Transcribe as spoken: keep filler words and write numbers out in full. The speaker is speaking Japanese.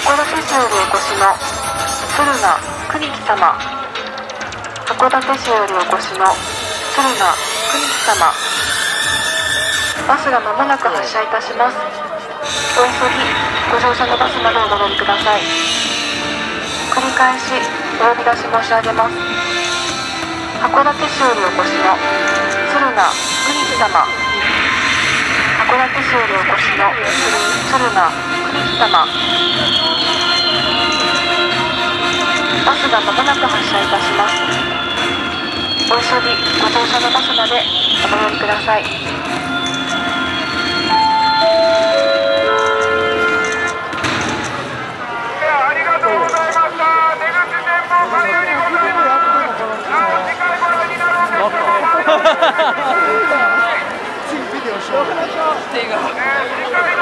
函館市よりお越しの敦賀国木様、函館市よりお越しの敦賀国木様、バスがまもなく発車いたします。お急ぎご乗車のバスまでお戻りください。繰り返しお呼び出し申し上げます。函館市よりお越しの敦賀国木様、函館市よりお越しの敦賀国木様、バスがまもなく発車いたします。お急ぎご乗車のバスまでお戻りください。 ありがとうございました。出口前方下流にございます。なお近い頃になろうでしょう。 ビデオしよう。